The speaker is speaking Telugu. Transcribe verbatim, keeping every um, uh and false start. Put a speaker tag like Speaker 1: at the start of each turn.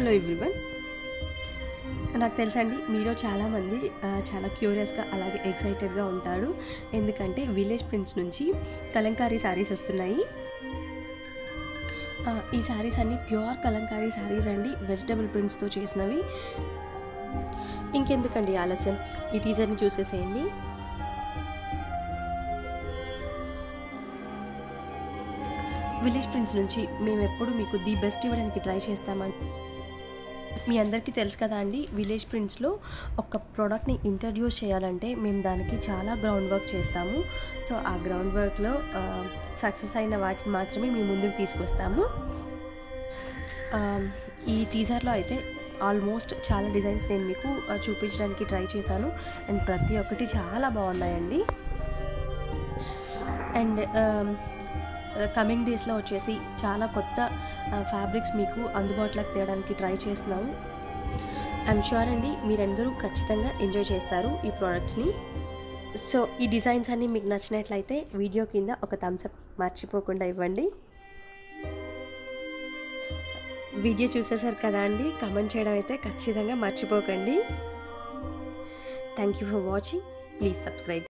Speaker 1: Hello everyone. నాకు తెలుసండి మీలో చాలామంది చాలా క్యూరియస్గా అలాగే ఎక్సైటెడ్గా ఉంటారు. ఎందుకంటే విలేజ్ ప్రింట్స్ నుంచి కలంకారీ శారీస్ వస్తున్నాయి. ఈ శారీస్ అన్నీ ప్యూర్ కలంకారీ శారీస్ అండి, వెజిటబుల్ ప్రింట్స్తో చేసినవి. ఇంకెందుకండి ఆలస్యం, ఈ టీజర్ని చూసేసేయండి. విలేజ్ ప్రింట్స్ నుంచి మేము ఎప్పుడు మీకు ది బెస్ట్ ఇవ్వడానికి ట్రై చేస్తామని మీ అందరికీ తెలుసు కదా అండి. విలేజ్ ప్రింట్స్లో ఒక ప్రోడక్ట్ని ఇంట్రడ్యూస్ చేయాలంటే మేము దానికి చాలా గ్రౌండ్ వర్క్ చేస్తాము. సో ఆ గ్రౌండ్ వర్క్లో సక్సెస్ అయిన వాటిని మాత్రమే మేము ముందుకు తీసుకొస్తాము. ఈ టీజర్లో అయితే ఆల్మోస్ట్ చాలా డిజైన్స్ నేను మీకు చూపించడానికి ట్రై చేశాను. అండ్ ప్రతి ఒక్కటి చాలా బాగున్నాయండి. అండ్ కమింగ్ డేస్లో వచ్చేసి చాలా కొత్త ఫ్యాబ్రిక్స్ మీకు అందుబాటులోకి తేయడానికి ట్రై చేస్తున్నాము. ఐఎమ్ షూర్ అండి మీరందరూ ఖచ్చితంగా ఎంజాయ్ చేస్తారు ఈ ప్రోడక్ట్స్ని. సో ఈ డిజైన్స్ అన్నీ మీకు నచ్చినట్లయితే వీడియో కింద ఒక థమ్స్ అప్ మర్చిపోకుండా ఇవ్వండి. వీడియో చూసేసారు కదా అండి, కామెంట్ చేయడం అయితే ఖచ్చితంగా మర్చిపోకండి. Thank you for watching. Please subscribe.